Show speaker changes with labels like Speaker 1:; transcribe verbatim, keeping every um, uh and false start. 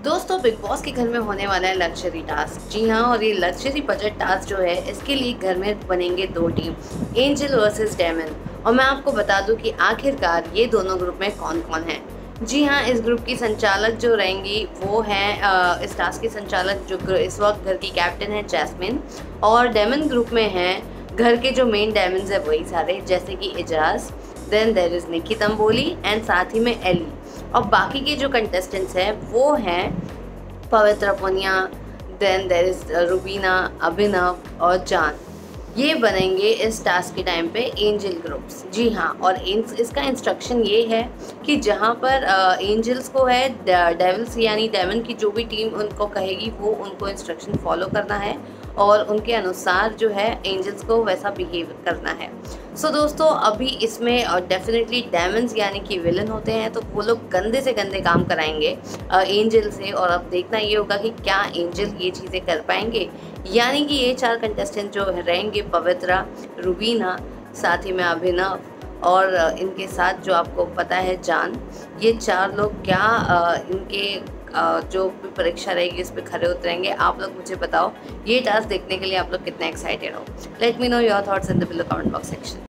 Speaker 1: दोस्तों, big boss के घर में होने वाला है लग्जरी टास्क। जी हाँ, और ये लग्जरी बजट टास्क जो है, इसके लिए घर में बनेंगे दो टीम, एंजल वर्सेस डेमन। और मैं आपको बता दूं कि आखिरकार ये दोनों ग्रुप में कौन कौन है। जी हाँ, इस ग्रुप की संचालक जो रहेंगी वो हैं अ, इस टास्क की संचालक जो ग्र- इस वक्त घर की कैप्टन है जैस्मिन। और डेमन ग्रुप में हैं घर के जो मेन डेमन्स है वही सारे, जैसे कि Eijaz, then there is Nikki Tamboli and साथ ही में एली। और बाकी के जो कंटेस्टेंट्स हैं वो हैं Pavitra Punia, then there is Rubina, Abhinav और जान। ये बनेंगे इस टास्क के टाइम पे एंजल ग्रुप्स। जी हाँ, और इन- इसका इंस्ट्रक्शन ये है कि जहाँ पर एंजल्स को है, डेविल्स यानी डेमन की जो भी टीम उनको कहेगी वो उनको इंस्ट्रक्शन फॉलो करना है और उनके अनुसार जो है एंजल्स को वैसा बिहेव करना है। सो so, दोस्तों, अभी इसमें डेफिनेटली डेमन्स यानी कि विलन होते हैं, तो वो लोग गंदे से गंदे काम कराएंगे एंजल से। और अब देखना ये होगा कि क्या एंजल ये चीज़ें कर पाएंगे। यानी कि ये चार कंटेस्टेंट जो रहेंगे, पवित्रा, रुबीना, साथ ही में अभिनव और अ, इनके साथ जो आपको पता है जान, ये चार लोग क्या अ, इनके अ, जो भी परीक्षा रहेगी उस पर खरे उतरेंगे। आप लोग मुझे बताओ, ये टास्क देखने के लिए आप लोग कितने एक्साइटेड हो। Let me know your thoughts in the below comment box section.